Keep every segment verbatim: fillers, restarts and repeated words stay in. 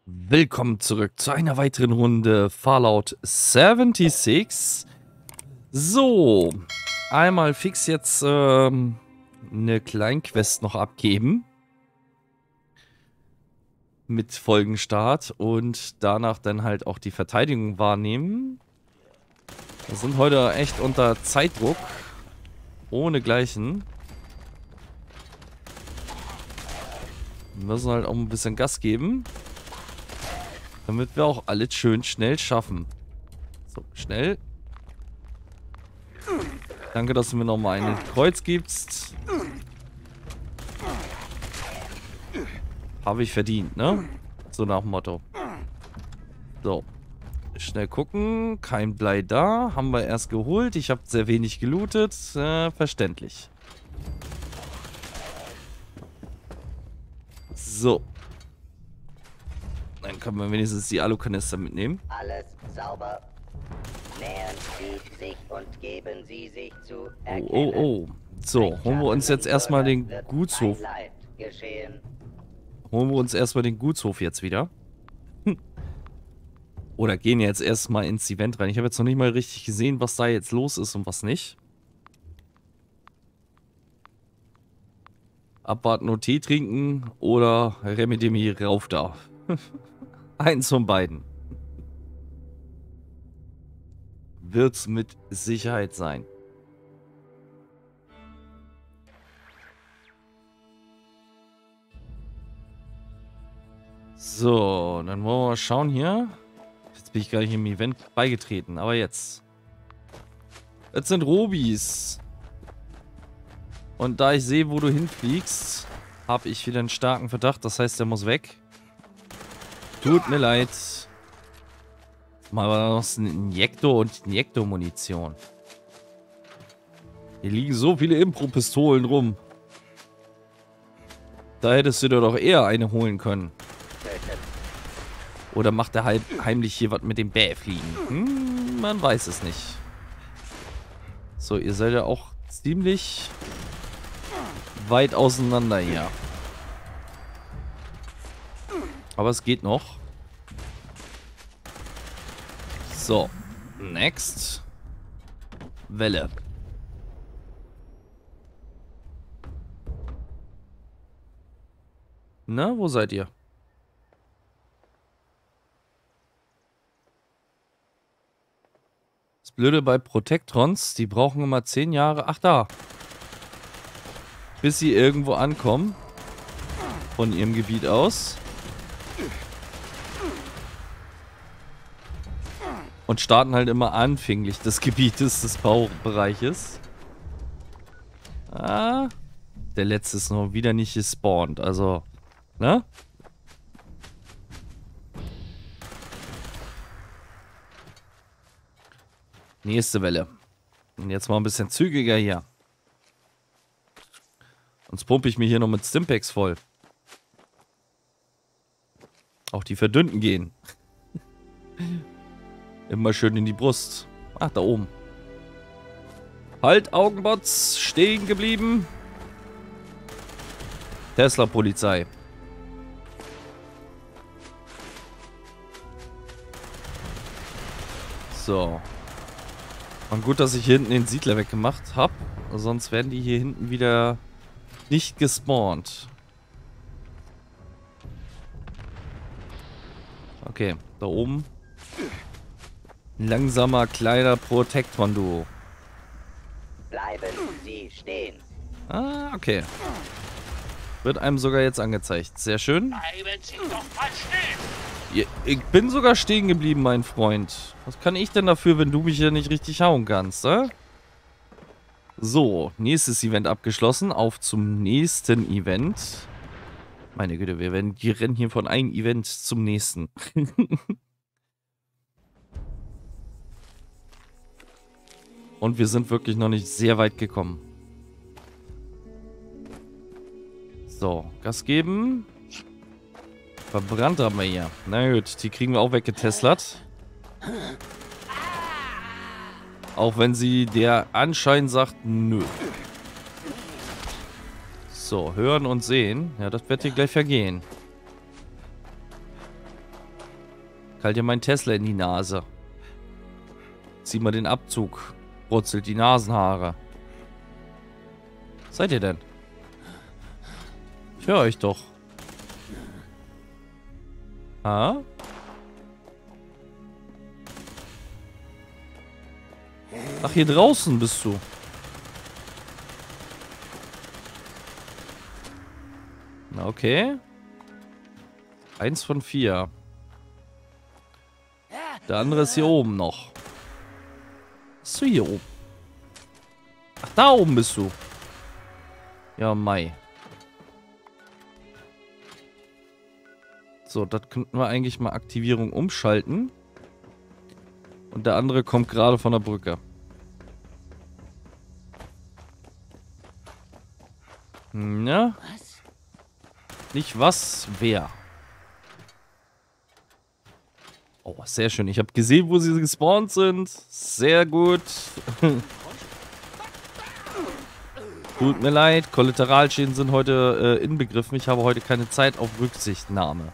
Willkommen zurück zu einer weiteren Runde Fallout sechsundsiebzig. So, einmal fix jetzt ähm, eine Kleinquest noch abgeben. Mit Folgenstart und danach dann halt auch die Verteidigung wahrnehmen. Wir sind heute echt unter Zeitdruck. Ohne Gleichen. Wir müssen halt auch ein bisschen Gas geben. Damit wir auch alles schön schnell schaffen. So, schnell. Danke, dass du mir nochmal ein Kreuz gibst. Habe ich verdient, ne? So nach dem Motto. So. Schnell gucken. Kein Blei da. Haben wir erst geholt. Ich habe sehr wenig gelootet. Äh, verständlich. So. Dann können wir wenigstens die Alukanister mitnehmen. Alles sauber. Nähern Sie sich und geben Sie sich zu erkennen. Oh, oh, oh. So, holen wir uns jetzt erstmal den Gutshof. Holen wir uns erstmal den Gutshof jetzt wieder. Hm. Oder gehen jetzt erstmal ins Event rein. Ich habe jetzt noch nicht mal richtig gesehen, was da jetzt los ist und was nicht. Abwarten und Tee trinken oder Remedemi rauf da. Eins von beiden. Wird's mit Sicherheit sein. So, dann wollen wir mal schauen hier. Jetzt bin ich gar nicht im Event beigetreten, aber jetzt. Jetzt sind Robis. Und da ich sehe, wo du hinfliegst, habe ich wieder einen starken Verdacht. Das heißt, der muss weg. Tut mir leid. Mal noch ein Injektor und Injektor-Munition. Hier liegen so viele Impro-Pistolen rum. Da hättest du dir doch eher eine holen können. Oder macht er halb heimlich hier was mit dem Bär fliegen? Hm, man weiß es nicht. So, ihr seid ja auch ziemlich weit auseinander hier. Aber es geht noch. So, next. Welle. Na, wo seid ihr? Das Blöde bei Protectrons, die brauchen immer zehn Jahre. Ach, da. Bis sie irgendwo ankommen. Von ihrem Gebiet aus. Und starten halt immer anfänglich des Gebietes, des Baubereiches. Ah. Der letzte ist noch wieder nicht gespawnt. Also, ne? Nächste Welle. Und jetzt mal ein bisschen zügiger hier. Sonst pumpe ich mir hier noch mit Stimpaks voll. Auch die verdünnten gehen. Immer schön in die Brust. Ach, da oben. Halt, Augenbots. Stehen geblieben. Tesla-Polizei. So. Und gut, dass ich hier hinten den Siedler weggemacht habe. Sonst werden die hier hinten wieder nicht gespawnt. Okay, da oben. Langsamer, kleiner Protectron-Duo. Bleiben Sie stehen. Ah, okay. Wird einem sogar jetzt angezeigt. Sehr schön. Bleiben Sie doch mal stehen. Ja, ich bin sogar stehen geblieben, mein Freund. Was kann ich denn dafür, wenn du mich hier nicht richtig hauen kannst, äh? So, nächstes Event abgeschlossen. Auf zum nächsten Event. Meine Güte, wir werden, die rennen hier von einem Event zum nächsten. Und wir sind wirklich noch nicht sehr weit gekommen. So, Gas geben. Verbrannt haben wir hier. Na gut, die kriegen wir auch weggetestlert. Auch wenn sie der Anschein sagt, nö. So, hören und sehen. Ja, das wird hier gleich vergehen. Kalt dir mein Tesla in die Nase. Zieh mal den Abzug. Brutzelt die Nasenhaare. Was seid ihr denn? Ich höre euch doch. Ah? Ach, hier draußen bist du. Na, okay. Eins von vier. Der andere ist hier oben noch. Bist du hier oben? Ach, da oben bist du. Ja, Mai. So, das könnten wir eigentlich mal Aktivierung umschalten. Und der andere kommt gerade von der Brücke. Na? Was? Nicht was, wer? Oh, sehr schön. Ich habe gesehen, wo sie gespawnt sind. Sehr gut. Tut mir leid. Kollateralschäden sind heute äh, inbegriffen. Ich habe heute keine Zeit auf Rücksichtnahme.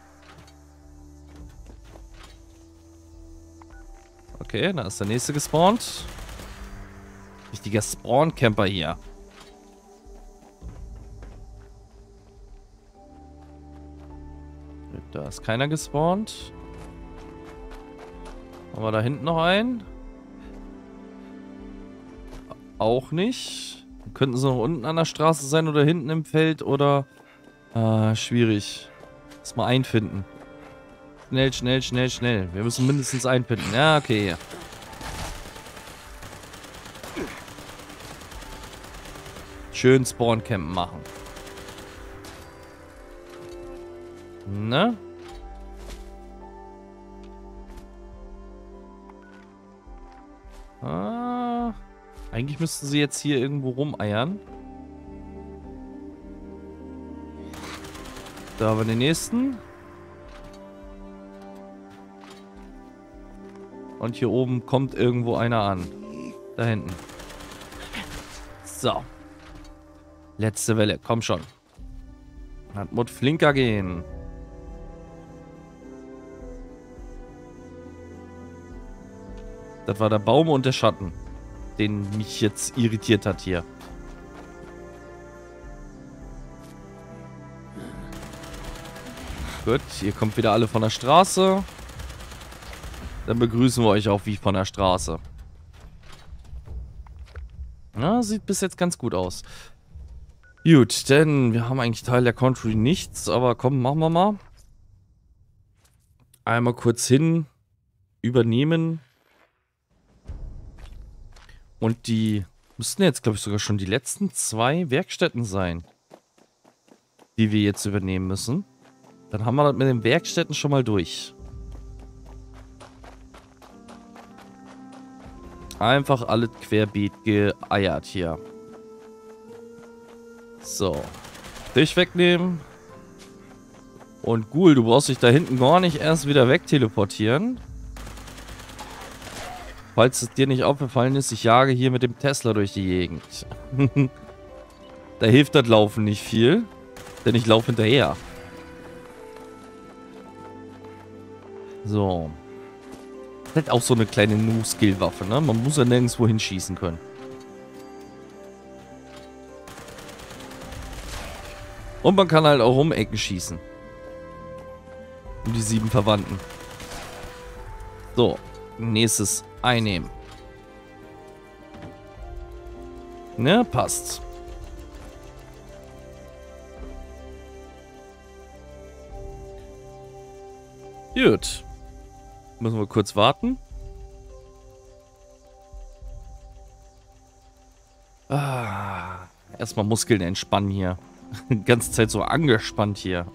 Okay, da ist der nächste gespawnt. Richtiger Spawn-Camper hier. Da ist keiner gespawnt. Haben wir da hinten noch einen? Auch nicht. Könnten sie noch unten an der Straße sein oder hinten im Feld oder... Ah, schwierig. Lass mal einfinden. Schnell, schnell, schnell, schnell. Wir müssen mindestens einfinden. Ja, okay. Schön Spawncampen machen. Ne? Ah, eigentlich müssten sie jetzt hier irgendwo rumeiern. Da haben wir den nächsten. Und hier oben kommt irgendwo einer an. Da hinten. So. Letzte Welle. Komm schon. Das muss flinker gehen. Das war der Baum und der Schatten, den mich jetzt irritiert hat hier. Gut, ihr kommt wieder alle von der Straße. Dann begrüßen wir euch auch wie von der Straße. Ja, sieht bis jetzt ganz gut aus. Gut, denn wir haben eigentlich Teil der Country nichts, aber komm, machen wir mal. Einmal kurz hin, übernehmen. Und die müssten jetzt, glaube ich, sogar schon die letzten zwei Werkstätten sein, die wir jetzt übernehmen müssen. Dann haben wir das mit den Werkstätten schon mal durch. Einfach alles querbeet geeiert hier. So. Dich wegnehmen. Und Ghoul, du brauchst dich da hinten gar nicht erst wieder wegteleportieren. Falls es dir nicht aufgefallen ist, ich jage hier mit dem Tesla durch die Gegend. Da hilft das Laufen nicht viel, denn ich laufe hinterher. So. Das ist halt auch so eine kleine No-Skill-Waffe, ne? Man muss ja nirgendwo hinschießen können. Und man kann halt auch um Ecken schießen. Um die sieben Verwandten. So. Nächstes einnehmen. Ne, passt. Gut. Müssen wir kurz warten. Ah, erstmal Muskeln entspannen hier. Die ganze Zeit so angespannt hier.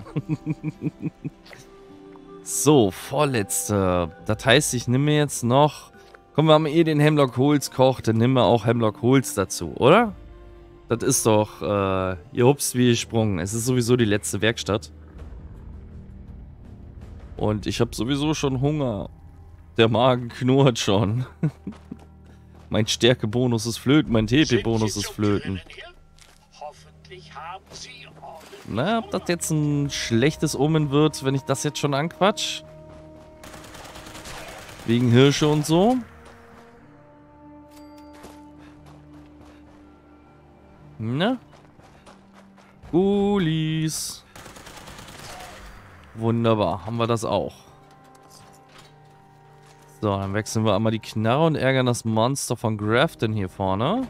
So, vorletzte. Das heißt, ich nehme jetzt noch... Komm, wir haben eh den Hemlock Holz Koch, dann nehmen wir auch Hemlock Holz dazu, oder? Das ist doch, äh, ihr hupst wie gesprungen. Es ist sowieso die letzte Werkstatt. Und ich habe sowieso schon Hunger. Der Magen knurrt schon. Mein Stärkebonus ist flöten, mein T P-Bonus ist flöten. Hoffentlich haben Sie Na, ob das jetzt ein schlechtes Omen wird, wenn ich das jetzt schon anquatsch? Wegen Hirsche und so. Ne? Gulis. Wunderbar, haben wir das auch. So, dann wechseln wir einmal die Knarre und ärgern das Monster von Grafton hier vorne.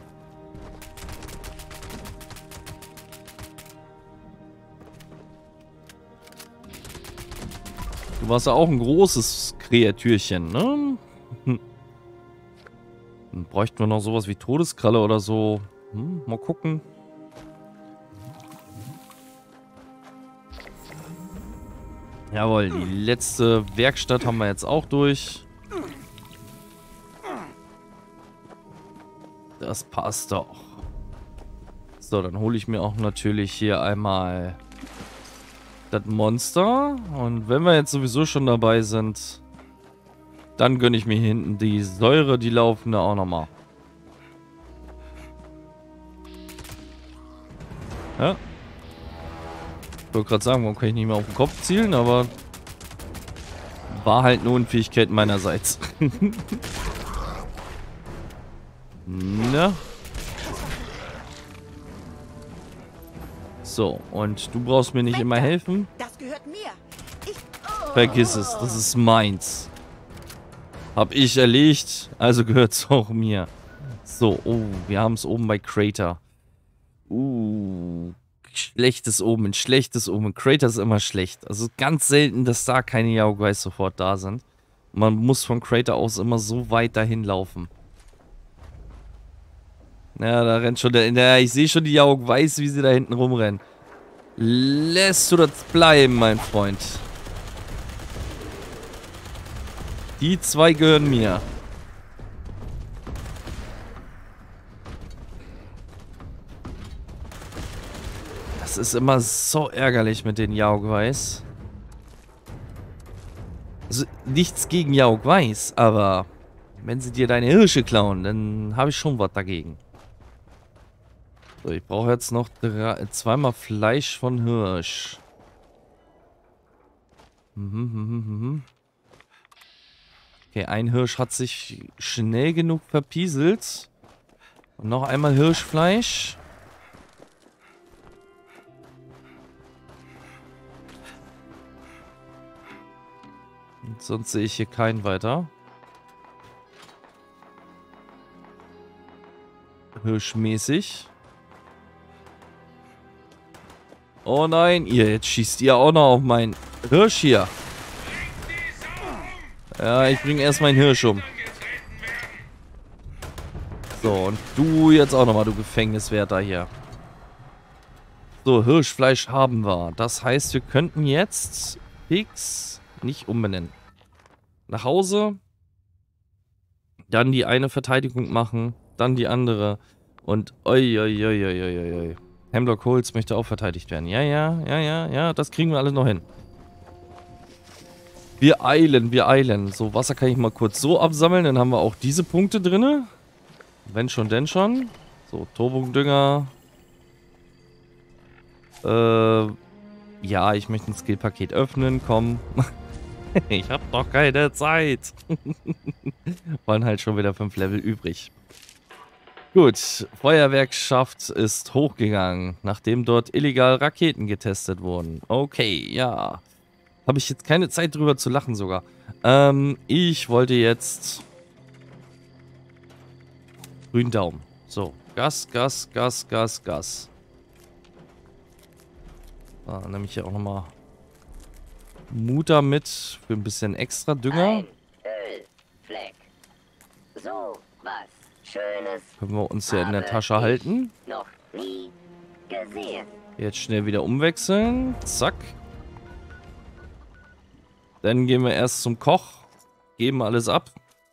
Du warst ja auch ein großes Kreatürchen, ne? Hm. Dann bräuchten wir noch sowas wie Todeskralle oder so. Hm, mal gucken. Jawohl, die letzte Werkstatt haben wir jetzt auch durch. Das passt doch. So, dann hole ich mir auch natürlich hier einmal das Monster. Und wenn wir jetzt sowieso schon dabei sind, dann gönne ich mir hier hinten die Säure, die laufende auch nochmal. Ja. Ich wollte gerade sagen, warum kann ich nicht mehr auf den Kopf zielen, aber war halt eine Unfähigkeit meinerseits. Na. So, und du brauchst mir nicht immer helfen. Das gehört mir. Ich, oh. Vergiss es, das ist meins. Hab ich erlegt, also gehört es auch mir. So, oh, wir haben es oben bei Crater. Uh, schlechtes Omen, schlechtes Omen. Crater ist immer schlecht. Also ganz selten, dass da keine Yaoguais sofort da sind. Man muss von Crater aus immer so weit dahin laufen. Ja, da rennt schon der... Ja, ich sehe schon die Yaoguais, wie sie da hinten rumrennen. Lässt du das bleiben, mein Freund? Die zwei gehören mir. Das ist immer so ärgerlich mit den Yaoguais. Also nichts gegen Yaoguais, aber wenn sie dir deine Hirsche klauen, dann habe ich schon was dagegen. So, ich brauche jetzt noch drei, zweimal Fleisch von Hirsch. Mhm, mhm, mhm. Okay, ein Hirsch hat sich schnell genug verpieselt. Und noch einmal Hirschfleisch. Und sonst sehe ich hier keinen weiter. Hirschmäßig. Oh nein, ihr, jetzt schießt ihr auch noch auf meinen Hirsch hier. Ja, ich bringe erst meinen Hirsch um. So, und du jetzt auch nochmal, du Gefängniswärter hier. So, Hirschfleisch haben wir. Das heißt, wir könnten jetzt fix nicht umbenennen. Nach Hause. Dann die eine Verteidigung machen. Dann die andere. Und oi, oi, oi, oi, oi, oi. Hemlock Holz möchte auch verteidigt werden. Ja, ja, ja, ja, ja, das kriegen wir alles noch hin. Wir eilen, wir eilen. So, Wasser kann ich mal kurz so absammeln. Dann haben wir auch diese Punkte drin. Wenn schon, denn schon. So, Turbodünger. Äh, ja, ich möchte ein Skillpaket öffnen. Komm. Ich habe doch keine Zeit. Waren halt schon wieder fünf Level übrig. Gut, Feuerwerkschaft ist hochgegangen, nachdem dort illegal Raketen getestet wurden. Okay, ja. Habe ich jetzt keine Zeit drüber zu lachen sogar. Ähm, ich wollte jetzt... Grünen Daumen. So, Gas, Gas, Gas, Gas, Gas. Da nehme ich hier auch nochmal Mutter mit für ein bisschen extra Dünger. Ein Ölfleck. So was Schönes. Können wir uns ja in der Tasche halten. Noch nie gesehen. Jetzt schnell wieder umwechseln. Zack. Dann gehen wir erst zum Koch. Geben alles ab.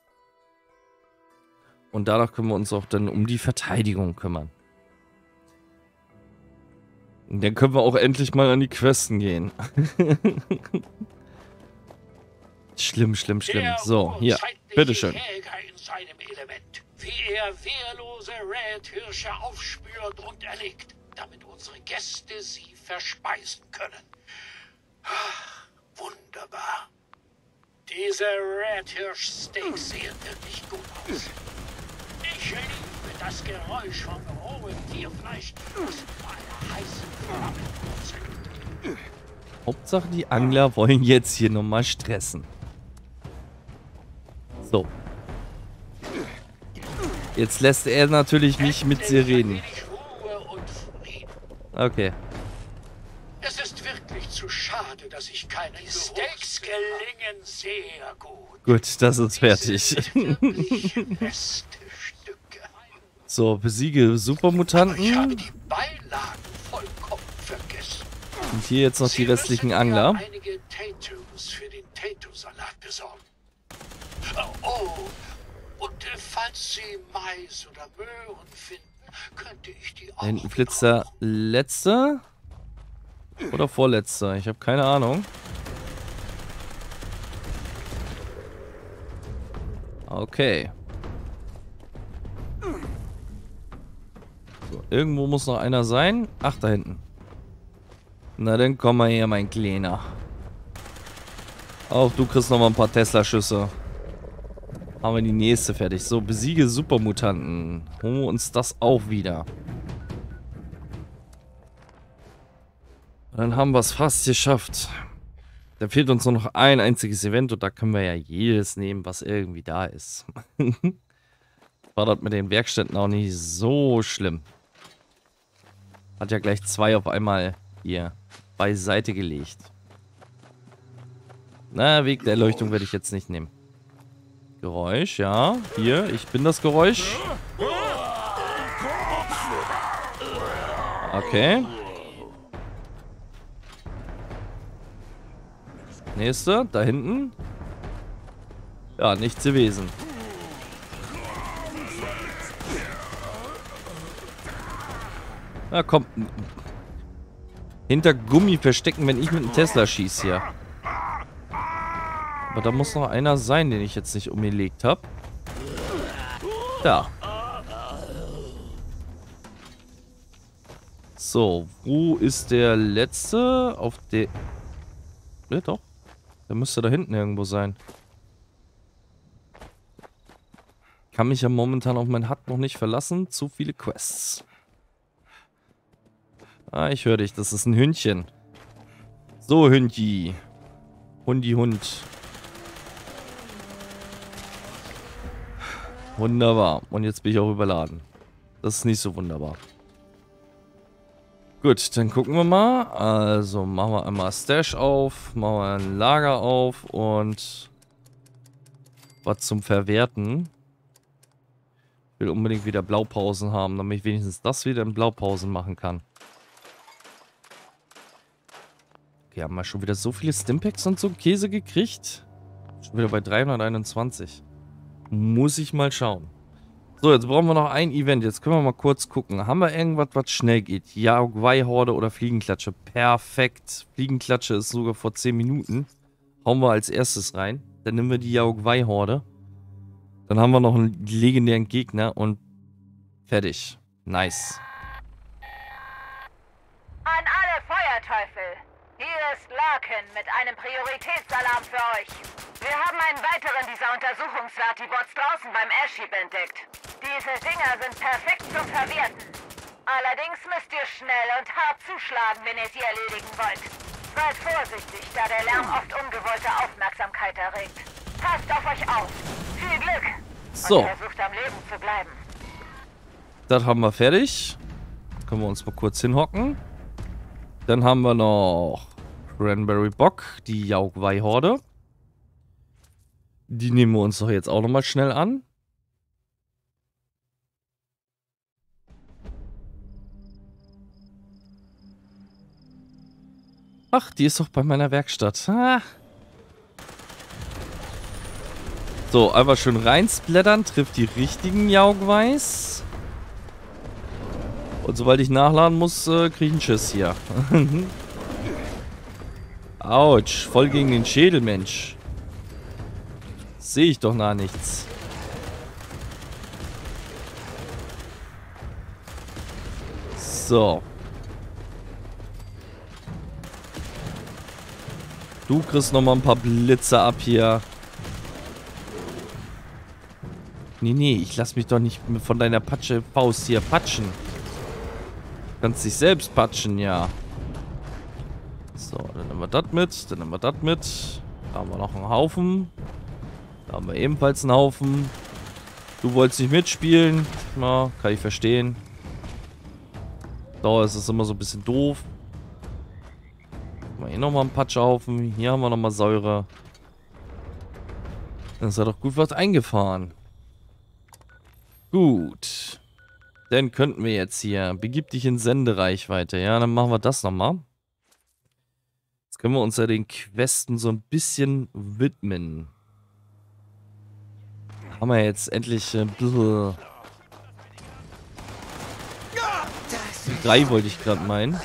Und danach können wir uns auch dann um die Verteidigung kümmern. Und dann können wir auch endlich mal an die Questen gehen. Schlimm, schlimm, schlimm. So, hier, bitteschön. Jäger in seinem Element, wie er wehrlose Red-Hirsche aufspürt und erlegt, damit unsere Gäste sie verspeisen können. Ach, wunderbar. Diese Red Hirsch Steaks sehen wirklich gut aus. Ich liebe das Geräusch vom rohen Tierfleisch, das bei einer heißen Flamme brutzelt. Hauptsache die Angler wollen jetzt hier nochmal stressen. So. Jetzt lässt er natürlich nicht mit sie reden. Okay. Es ist wirklich zu schade, dass ich keine... Die Steaks gelingen sehr gut. Gut, das ist fertig. Sind wirklich beste Stücke. So, besiege Supermutanten. Ich habe die Beilagen vollkommen vergessen. Und hier jetzt noch die Sie restlichen müssen Angler. mir einige Tattoos für den Tattoo-Salat besorgen. Oh, und äh, falls Sie Mais oder Möhren finden, könnte ich die auch Da hinten flitzt der letzte. Oder vorletzte. Ich habe keine Ahnung. Okay. So, irgendwo muss noch einer sein. Ach, da hinten. Na, dann komm mal her, mein Kleiner. Auch du kriegst noch mal ein paar Tesla-Schüsse. Haben wir die nächste fertig. So, besiege Supermutanten. Holen wir uns das auch wieder. Dann haben wir es fast geschafft. Da fehlt uns nur noch ein einziges Event und da können wir ja jedes nehmen, was irgendwie da ist. War das mit den Werkstätten auch nicht so schlimm. Hat ja gleich zwei auf einmal hier beiseite gelegt. Na, Weg der Erleuchtung werde ich jetzt nicht nehmen. Geräusch, ja. Hier, ich bin das Geräusch. Okay. Nächste, da hinten. Ja, nichts gewesen. Na komm. Hinter Gummi verstecken, wenn ich mit einem Tesla schieße hier. Aber da muss noch einer sein, den ich jetzt nicht umgelegt habe. Da. So, wo ist der letzte? Auf der... Ne, doch. Der müsste da hinten irgendwo sein. Kann mich ja momentan auf mein Hut noch nicht verlassen. Zu viele Quests. Ah, ich höre dich. Das ist ein Hündchen. So, Hündji. Hundi, Hund. Wunderbar. Und jetzt bin ich auch überladen. Das ist nicht so wunderbar. Gut, dann gucken wir mal. Also machen wir einmal Stash auf, machen wir ein Lager auf und was zum Verwerten. Ich will unbedingt wieder Blaupausen haben, damit ich wenigstens das wieder in Blaupausen machen kann. Okay, haben wir schon wieder so viele Stimpaks und so Käse gekriegt? Schon wieder bei dreihunderteinundzwanzig. Muss ich mal schauen. So, jetzt brauchen wir noch ein Event. Jetzt können wir mal kurz gucken. Haben wir irgendwas, was schnell geht? Yaoguai-Horde oder Fliegenklatsche? Perfekt. Fliegenklatsche ist sogar vor zehn Minuten. Hauen wir als erstes rein. Dann nehmen wir die Yaoguai-Horde. Dann haben wir noch einen legendären Gegner und fertig. Nice. An alle Feuerteufel. Hier ist Larkin mit einem Prioritätsalarm für euch. Wir haben einen weiteren dieser Untersuchungs-Latibots draußen beim Airship entdeckt. Diese Dinger sind perfekt zum Verwerten. Allerdings müsst ihr schnell und hart zuschlagen, wenn ihr sie erledigen wollt. Seid vorsichtig, da der Lärm oft ungewollte Aufmerksamkeit erregt. Passt auf euch auf. Viel Glück. So. Und versucht am Leben zu bleiben. Das haben wir fertig. Können wir uns mal kurz hinhocken. Dann haben wir noch Cranberry Bock, die Yaoguai-Horde. Die nehmen wir uns doch jetzt auch nochmal schnell an. Ach, die ist doch bei meiner Werkstatt. Ah. So, einfach schön reinsplattern, trifft die richtigen Yaoguais. Und sobald ich nachladen muss, äh, kriege ich einen Schiss hier. Autsch, voll gegen den Schädel, Mensch. Sehe ich doch nach nichts. So. Du kriegst noch mal ein paar Blitze ab hier. Nee, nee, ich lass mich doch nicht von deiner Patsche-Faust hier patschen. Du kannst dich selbst patschen, ja. So, dann nehmen wir das mit, dann nehmen wir das mit. Da haben wir noch einen Haufen. Da haben wir ebenfalls einen Haufen. Du wolltest nicht mitspielen. Na, kann ich verstehen. Da ist es immer so ein bisschen doof. Haben wir hier nochmal einen Patschhaufen. Hier haben wir nochmal Säure. Dann ist ja doch gut was eingefahren. Gut. Dann könnten wir jetzt hier. Begib dich in Sendereichweite. Ja, dann machen wir das nochmal. Jetzt können wir uns ja den Questen so ein bisschen widmen. Haben wir jetzt endlich ein bisschen... Drei wollte ich gerade meinen.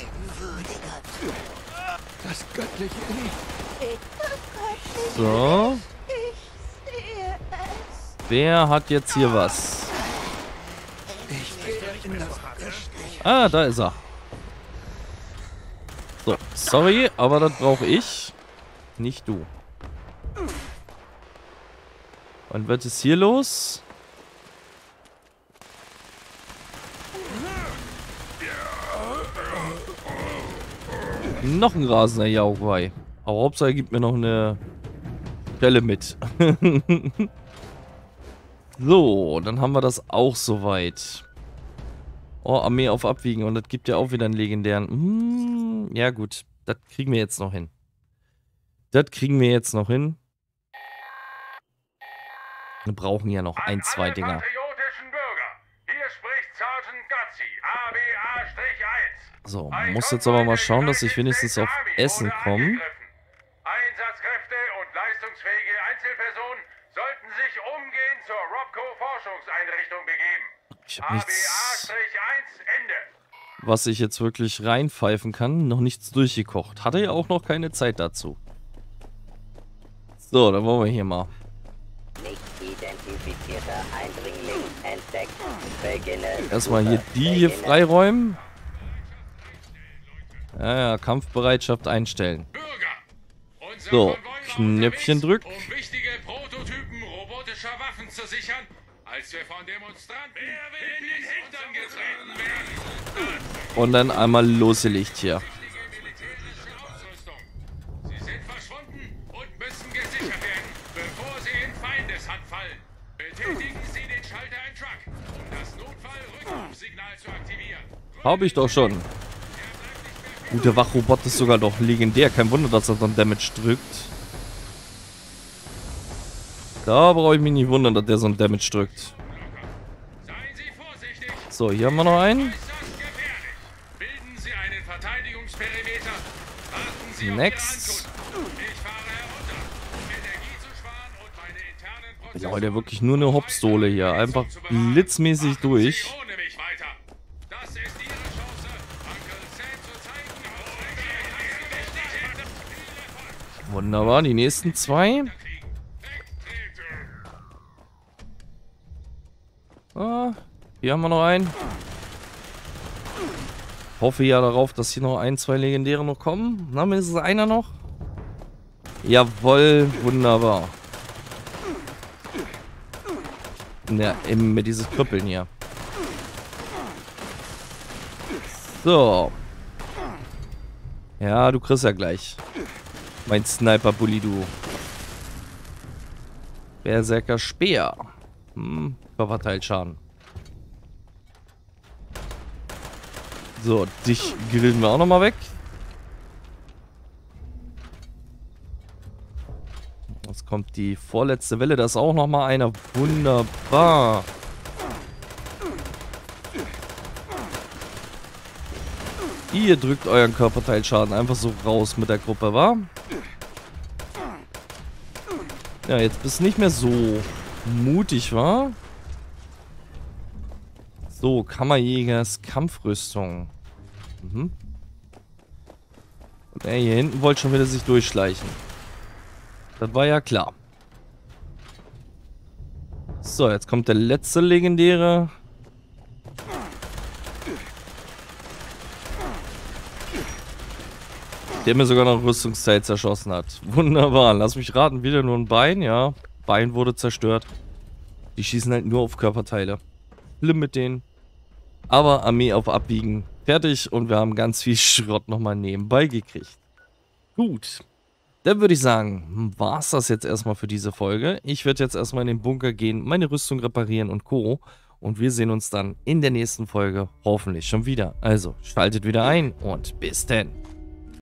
Das göttliche Licht. So. Ich sehe es. Wer hat jetzt hier was? Ich gehe in das Gestich. Ah, da ist er. So, sorry, aber das brauche ich. Nicht du. Und was ist hier los? Noch ein rasender Yaoguai. Aber Hauptsache er gibt mir noch eine Stelle mit. So, dann haben wir das auch soweit. Oh, Armee auf Abwiegen. Und das gibt ja auch wieder einen legendären. Hm, ja gut, das kriegen wir jetzt noch hin. Das kriegen wir jetzt noch hin. Wir brauchen ja noch ein, zwei Dinger. Patriotischen Bürger. Hier spricht Sergeant Gutzi, A B A eins. So, man muss jetzt aber mal schauen, dass ich wenigstens auf Essen komme. Einsatzkräfte und leistungsfähige Einzelpersonen sollten sich umgehend zur Robco-Forschungseinrichtung begeben. Ich habe nichts, A B A eins, Ende. was ich jetzt wirklich reinpfeifen kann. Noch nichts durchgekocht. Hatte ja auch noch keine Zeit dazu. So, dann wollen wir hier mal. Nicht identifizierter Eindringling entdeckt. Beginne. Erstmal hier die hier freiräumen. Ja, ja, Kampfbereitschaft einstellen. Bürger, unser So, Konvoi war Knöpfchen unterwegs, drückt. um wichtige Prototypen robotischer Waffen zu sichern, als wir von Demonstranten in den Hintern getreten werden. Und dann einmal losgelegt hier. Militärische Ausrüstung. Sie sind verschwunden und müssen gesichert werden, bevor sie in Feindeshand fallen. Betätigen Sie den Schalter in Truck, um das Notfall-Rückrufsignal zu aktivieren. Hab ich doch schon. Gut, der Wachrobot ist sogar doch legendär. Kein Wunder, dass er dann Damage drückt. Da brauche ich mich nicht wundern, dass der so ein Damage drückt. Seien Sie vorsichtig. So, hier haben wir noch einen. Äußerst gefährlich. Bilden Sie einen Verteidigungsperimeter. Warten Sie Next. auf Ihre Ankunft. Ich fahre herunter, um Energie zu sparen und meine internen Prozesse. Leute, wirklich nur eine Hopstole hier. Einfach blitzmäßig durch. Ohne mich weiter. Das ist Ihre Chance, Uncle Sam zu zeigen. Wunderbar, die nächsten zwei. Ah, hier haben wir noch einen. Hoffe ja darauf, dass hier noch ein, zwei Legendäre noch kommen. Na, mindestens einer noch. Jawohl, wunderbar. Ja, eben mit dieses Krüppeln hier. So. Ja, du kriegst ja gleich. Mein Sniper-Bully, du. Berserker Speer. Hm, Körperteilschaden. So, dich grillen wir auch nochmal weg. Jetzt kommt die vorletzte Welle. Da ist auch nochmal einer. Wunderbar. Ihr drückt euren Körperteilschaden einfach so raus mit der Gruppe, wa? Ja, jetzt bist du nicht mehr so mutig, wa? So, Kammerjägers Kampfrüstung. Mhm. Und er hier hinten wollte schon wieder sich durchschleichen. Das war ja klar. So, jetzt kommt der letzte legendäre. Der mir sogar noch Rüstungsteil zerschossen hat. Wunderbar. Lass mich raten, wieder nur ein Bein, ja. Bein wurde zerstört. Die schießen halt nur auf Körperteile. Schlimm mit denen. Aber Armee auf Abbiegen. Fertig und wir haben ganz viel Schrott nochmal nebenbei gekriegt. Gut. Dann würde ich sagen, war es das jetzt erstmal für diese Folge. Ich werde jetzt erstmal in den Bunker gehen, meine Rüstung reparieren und Co. Und wir sehen uns dann in der nächsten Folge hoffentlich schon wieder. Also schaltet wieder ein und bis denn.